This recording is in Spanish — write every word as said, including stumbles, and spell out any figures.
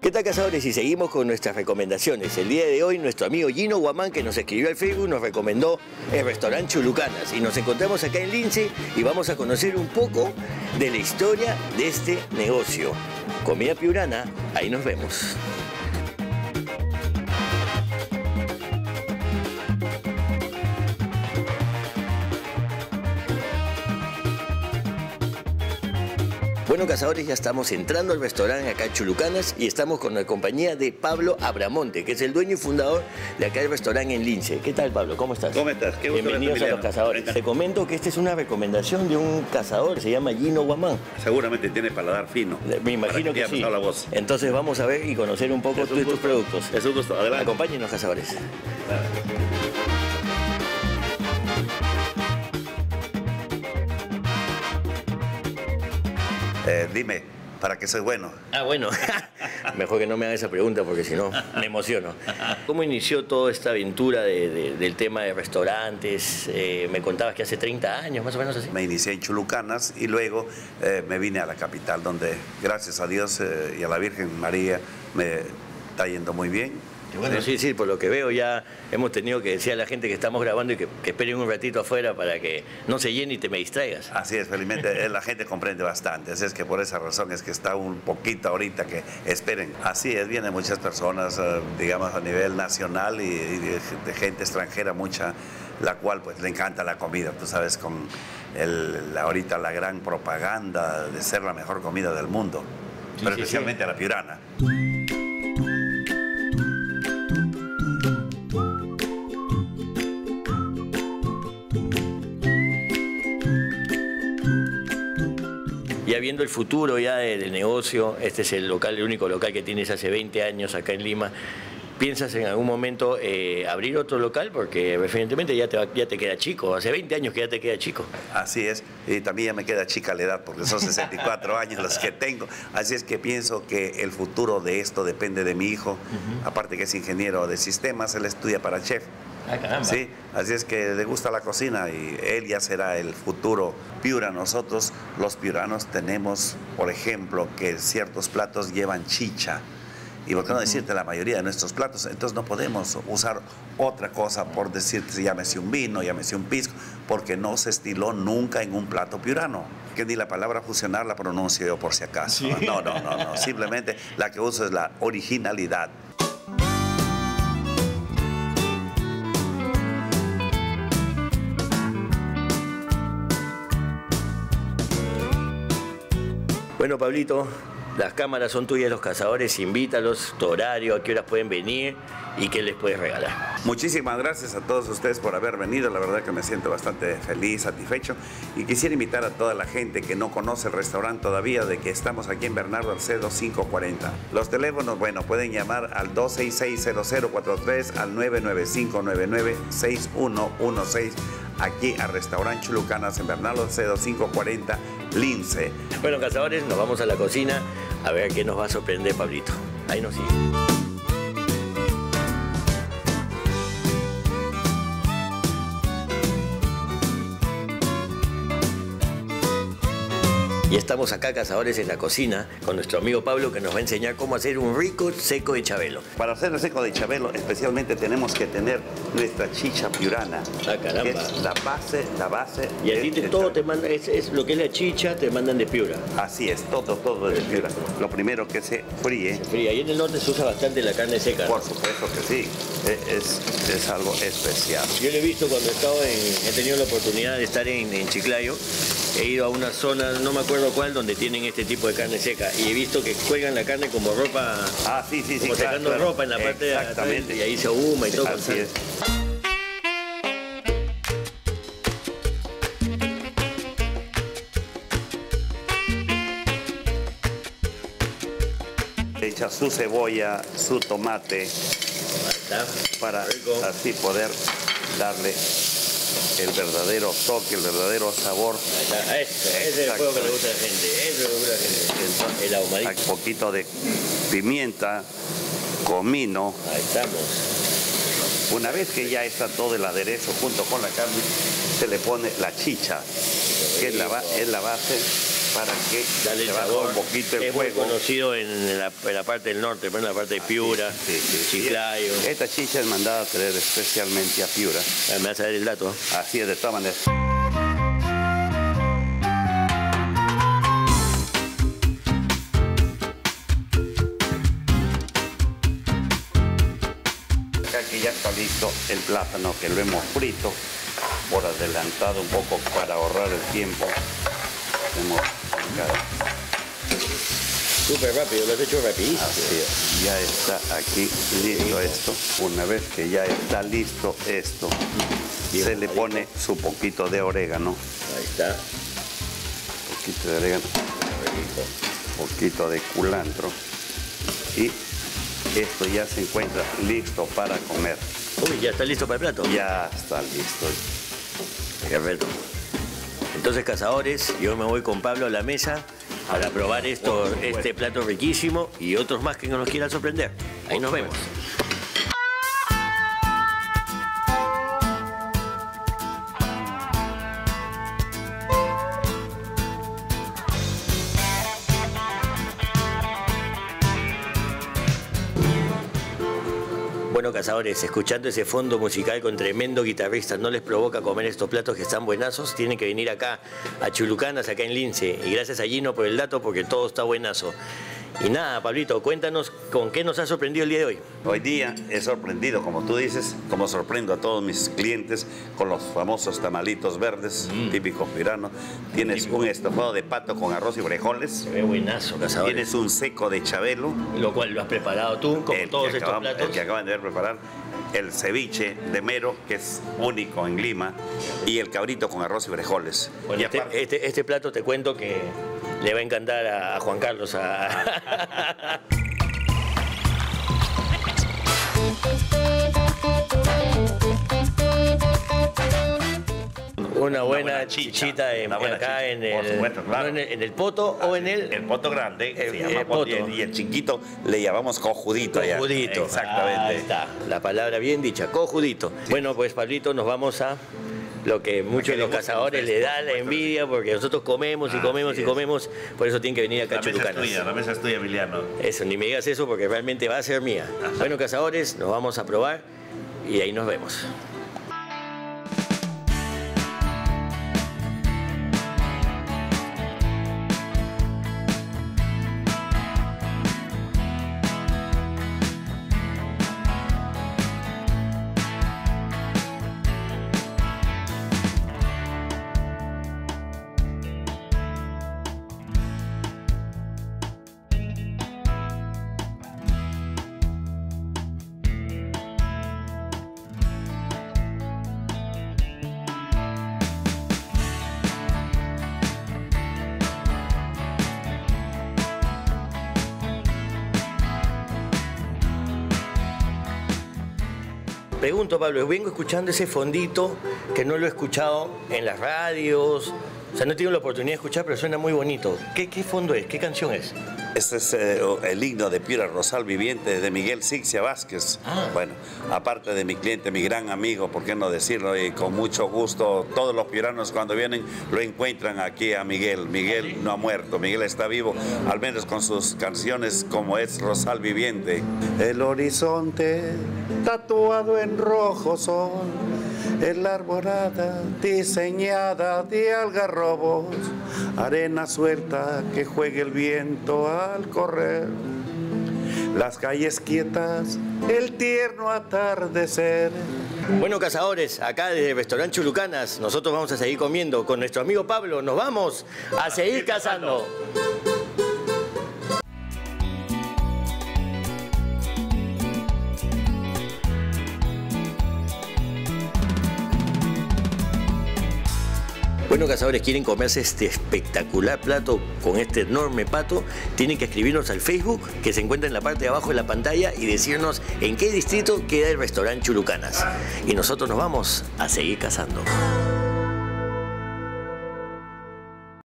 ¿Qué tal, cazadores? Y seguimos con nuestras recomendaciones. El día de hoy nuestro amigo Gino Guamán, que nos escribió al Facebook, nos recomendó el restaurante Chulucanas. Y nos encontramos acá en Lince y vamos a conocer un poco de la historia de este negocio. Comida piurana, ahí nos vemos. Bueno, cazadores, ya estamos entrando al restaurante acá en Chulucanas y estamos con la compañía de Pablo Abramonte, que es el dueño y fundador de acá del restaurante en Lince. ¿Qué tal, Pablo? ¿Cómo estás? ¿Cómo estás? Qué gusto. Bienvenidos a los cazadores. Te comento que esta es una recomendación de un cazador, se llama Gino Guamán. Seguramente tiene paladar fino. Me imagino que, que sí. La voz. Entonces vamos a ver y conocer un poco de tus productos. Es un gusto. Adelante. Acompáñenos, cazadores. Claro. Eh, dime, ¿para qué soy bueno? Ah, bueno. Mejor que no me haga esa pregunta porque si no me emociono. ¿Cómo inició toda esta aventura de, de, del tema de restaurantes? Eh, me contabas que hace treinta años, más o menos así. Me inicié en Chulucanas y luego eh, me vine a la capital, donde gracias a Dios eh, y a la Virgen María me está yendo muy bien. Bueno, sí, sí, por lo que veo ya hemos tenido que decir a la gente que estamos grabando y que, que esperen un ratito afuera para que no se llene y te me distraigas. Así es, felizmente la gente comprende bastante, así es que por esa razón es que está un poquito ahorita que esperen. Así es, vienen muchas personas, digamos, a nivel nacional y, y de, de gente extranjera, mucha, la cual pues le encanta la comida, tú sabes, con el, ahorita la gran propaganda de ser la mejor comida del mundo, sí, pero sí, especialmente sí. A la piurana. Ya viendo el futuro ya del negocio, este es el local, el único local que tienes hace veinte años acá en Lima. ¿Piensas en algún momento eh, abrir otro local? Porque evidentemente ya te, va, ya te queda chico, hace veinte años que ya te queda chico. Así es, y también ya me queda chica la edad porque son sesenta y cuatro años los que tengo. Así es que pienso que el futuro de esto depende de mi hijo, uh-huh. Aparte que es ingeniero de sistemas, él estudia para chef. Ah, caramba. Sí, así es que le gusta la cocina y él ya será el futuro piura. Nosotros los piuranos tenemos, por ejemplo, que ciertos platos llevan chicha. Y por qué no decirte la mayoría de nuestros platos, entonces no podemos usar otra cosa por decirte, llámese un vino, llámese un pisco, porque no se estiló nunca en un plato piurano. Que ni la palabra fusionar la pronuncio yo por si acaso. ¿Sí? No, no, no, no, simplemente la que uso es la originalidad. Bueno, Pablito, las cámaras son tuyas, los cazadores, invítalos, tu horario, a qué horas pueden venir y qué les puedes regalar. Muchísimas gracias a todos ustedes por haber venido, la verdad que me siento bastante feliz, satisfecho y quisiera invitar a toda la gente que no conoce el restaurante todavía de que estamos aquí en Bernardo Alcedo quinientos cuarenta. Los teléfonos, bueno, pueden llamar al dos seis seis cero cero cuatro tres, al nueve nueve cinco nueve nueve seis uno uno seis, aquí al restaurante Chulucanas en Bernardo Alcedo quinientos cuarenta, Lince. Bueno, cazadores, nos vamos a la cocina a ver qué nos va a sorprender Pablito. Ahí nos sigue. Y estamos acá, cazadores, en la cocina con nuestro amigo Pablo, que nos va a enseñar cómo hacer un rico seco de chabelo. Para hacer el seco de chabelo, especialmente tenemos que tener nuestra chicha piurana. Ah, caramba. Que es la base, la base. Y a ti te, todo te manda, es, es lo que es la chicha, te mandan de Piura. Así es, todo, todo de Piura. Lo primero que se fríe. Se fríe. Ahí en el norte se usa bastante la carne seca. Por supuesto que sí. Es, es algo especial. Yo lo he visto cuando he estado en, he tenido la oportunidad de estar en, en Chiclayo. He ido a una zona, no me acuerdo cuál, donde tienen este tipo de carne seca. Y he visto que cuelgan la carne como ropa. Ah, sí, sí, sí. Como claro, sacando claro. ropa en la parte de atrás. Y ahí se ahuma y todo. Así es. Echa su cebolla, su tomate, para así poder darle el verdadero toque, el verdadero sabor. Ese, ese es el juego que le gusta a la gente, ese es lo que le gusta a la gente. Entonces, el ahumadito. Un poquito de pimienta, comino. Ahí estamos. Una vez que ya está todo el aderezo junto con la carne, se le pone la chicha, que es la, es la base para que Dale se el baje sabor. un poquito el es muy fuego. conocido en la, en la parte del norte, pero en la parte de Piura, Sí, sí, sí. Chiclayo. Esta chicha es mandada a traer especialmente a Piura. Me vas a dar el dato. Así es, de todas maneras. Acá que ya está listo el plátano, que lo hemos frito por adelantado un poco para ahorrar el tiempo. Hemos Súper rápido, lo has hecho rapidísimo. Así es, ya está aquí listo esto. Una vez que ya está listo esto, Bien, se le ahí pone su poquito de orégano, Ahí está. poquito de orégano, poquito de culantro, y esto ya se encuentra listo para comer. Uy, ya está listo para el plato. Ya está listo. Perfecto. Entonces, cazadores, yo me voy con Pablo a la mesa para probar esto, este plato riquísimo y otros más que nos quieran sorprender. Ahí nos vemos. Bueno, cazadores, escuchando ese fondo musical con tremendo guitarrista, ¿no les provoca comer estos platos que están buenazos? Tienen que venir acá, a Chulucanas, acá en Lince. Y gracias a Gino por el dato, porque todo está buenazo. Y nada, Pablito, cuéntanos con qué nos ha sorprendido el día de hoy. Hoy día he sorprendido, como tú dices, como sorprendo a todos mis clientes con los famosos tamalitos verdes, mm. típicos piranos. Tienes Típico. un estofado de pato con arroz y frijoles. Se ve buenazo, cazadores. Tienes un seco de chabelo. Lo cual lo has preparado tú, como el todos estos acabamos, platos. El que acaban de ver preparar. El ceviche de mero, que es único en Lima, y el cabrito con arroz y frijoles. Bueno, y este, aparte, este, este plato te cuento que le va a encantar a, a Juan Carlos. A... Una buena, buena chichita en, buena acá chicha. En, el, supuesto, claro. no, en, el, en el poto Así, o en el... El poto grande, el, se llama el poto, poto. Y el chiquito le llamamos cojudito. Cojudito. Allá. Exactamente. Ahí está, la palabra bien dicha, cojudito. Sí. Bueno, pues Pablito, nos vamos a lo que muchos de los cazadores le da la envidia, porque nosotros comemos y comemos y comemos, por eso tienen que venir acá a Chulucanas. La mesa es tuya, la mesa es tuya, Emiliano. Eso, ni me digas eso porque realmente va a ser mía. Ajá. Bueno, cazadores, nos vamos a probar y ahí nos vemos. Pregunto, Pablo, vengo escuchando ese fondito que no lo he escuchado en las radios, o sea, no he tenido la oportunidad de escuchar, pero suena muy bonito. ¿Qué, qué fondo es? ¿Qué canción es? Este es eh, el himno de Piura Rosal Viviente de Miguel Sixia Vázquez. Ah. Bueno, aparte de mi cliente, mi gran amigo, por qué no decirlo, y con mucho gusto, todos los piuranos cuando vienen lo encuentran aquí a Miguel. Miguel no ha muerto, Miguel está vivo, al menos con sus canciones como es Rosal Viviente. El horizonte tatuado en rojo sol, en la arborada diseñada de algarrobos, arena suelta que juegue el viento al correr, las calles quietas, el tierno atardecer. Bueno, cazadores, acá desde el restaurante Chulucanas, nosotros vamos a seguir comiendo con nuestro amigo Pablo, nos vamos a seguir cazando. Bueno, cazadores, quieren comerse este espectacular plato con este enorme pato, tienen que escribirnos al Facebook que se encuentra en la parte de abajo de la pantalla y decirnos en qué distrito queda el restaurante Chulucanas. Y nosotros nos vamos a seguir cazando.